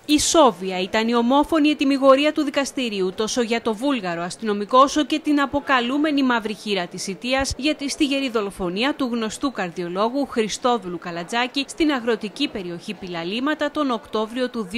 Ισόβια ήταν η ομόφωνη ετυμηγορία του δικαστηρίου τόσο για το βούλγαρο αστυνομικό όσο και την αποκαλούμενη μαύρη χείρα της Ιττίας για τη στιγερή δολοφονία του γνωστού καρδιολόγου Χριστόδουλου Καλατζάκη στην αγροτική περιοχή Πηλαλήματα τον Οκτώβριο του 2017.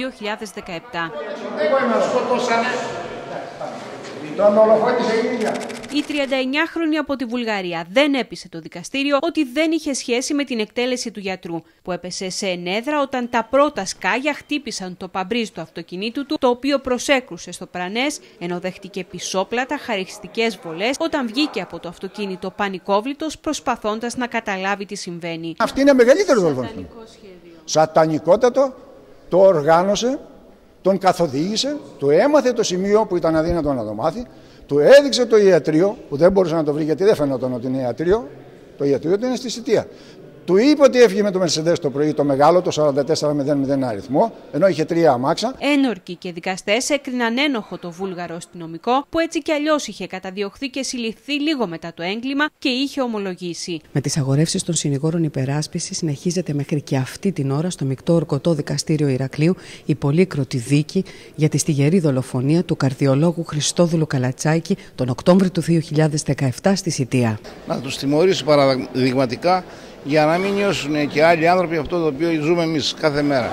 Η 39χρονη από τη Βουλγαρία δεν έπεισε το δικαστήριο ότι δεν είχε σχέση με την εκτέλεση του γιατρού, που έπεσε σε ενέδρα όταν τα πρώτα σκάγια χτύπησαν το παμπρίζ του αυτοκινήτου του, το οποίο προσέκρουσε στο πρανές, ενώ δέχτηκε πισόπλατα χαριστικές βολές όταν βγήκε από το αυτοκίνητο πανικόβλητος προσπαθώντας να καταλάβει τι συμβαίνει. Αυτή είναι μεγαλύτερο δολοφόνο. Σατανικότατο, το οργάνωσε, τον καθοδήγησε, του έμαθε το σημείο που ήταν αδύνατο να το μάθει, του έδειξε το ιατρείο, που δεν μπορούσε να το βρει γιατί δεν φαινόταν ότι είναι ιατρείο, το ιατρείο του είναι στη Σιτία. Του είπε ότι έφυγε με το Mercedes το πρωί, το μεγάλο, το 4400 αριθμό, ενώ είχε 3 αμάξα. Ένορκοι και δικαστές έκριναν ένοχο το βούλγαρο αστυνομικό, που έτσι κι αλλιώς είχε καταδιωχθεί και συλληφθεί λίγο μετά το έγκλημα και είχε ομολογήσει. Με τις αγορεύσεις των συνηγόρων υπεράσπισης συνεχίζεται μέχρι και αυτή την ώρα στο Μεικτό Ορκωτό Δικαστήριο Ηρακλείου η πολύκροτη δίκη για τη στιγερή δολοφονία του καρδιολόγου Χριστόδουλου Καλατζάκη τον Οκτώβριο του 2017 στη Σιτία. Να τους τιμωρήσει παραδειγματικά, για να μην νιώσουν και άλλοι άνθρωποι αυτό το οποίο ζούμε εμείς κάθε μέρα.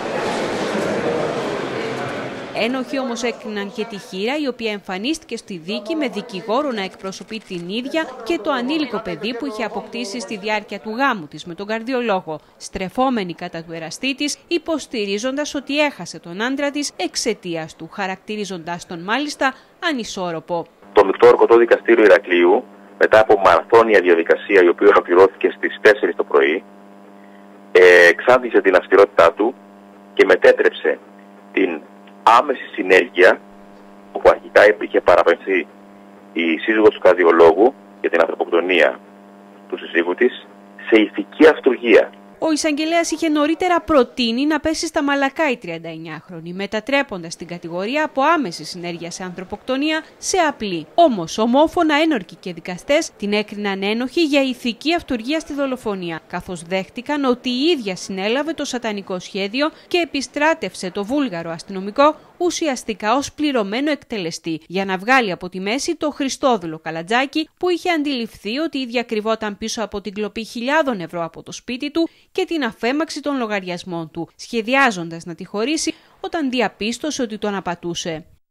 Ένοχοι όμως έκριναν και τη χείρα, η οποία εμφανίστηκε στη δίκη με δικηγόρο να εκπροσωπεί την ίδια και το ανήλικο παιδί που είχε αποκτήσει στη διάρκεια του γάμου της με τον καρδιολόγο, στρεφόμενη κατά του εραστή της, υποστηρίζοντας ότι έχασε τον άντρα της εξαιτίας του, χαρακτηρίζοντας τον μάλιστα ανισόρροπο. Το Μεικτό Ορκωτό Δικαστήριο Ηρακλείου, μετά από μαραθώνια διαδικασία η οποία ολοκληρώθηκε στις 4 το πρωί, εξάντλησε την αυστηρότητά του και μετέτρεψε την άμεση συνέργεια που αρχικά είχε παραπεμφθεί η σύζυγος του καρδιολόγου για την ανθρωποκτονία του συζύγου της σε ηθική αυτουργία. Ο εισαγγελέας είχε νωρίτερα προτείνει να πέσει στα μαλακά η 39χρονη, μετατρέποντας την κατηγορία από άμεση συνέργεια σε ανθρωποκτονία σε απλή. Όμως, ομόφωνα ένορκοι και δικαστές την έκριναν ένοχη για ηθική αυτουργία στη δολοφονία, καθώς δέχτηκαν ότι η ίδια συνέλαβε το σατανικό σχέδιο και επιστράτευσε το βούλγαρο αστυνομικό ουσιαστικά ως πληρωμένο εκτελεστή, για να βγάλει από τη μέση το Χριστόδουλο Καλατζάκη, που είχε αντιληφθεί ότι η ίδια κρυβόταν πίσω από την κλοπή χιλιάδων ευρώ από το σπίτι του και την αφέμαξη των λογαριασμών του, σχεδιάζοντας να τη χωρίσει όταν διαπίστωσε ότι τον απατούσε.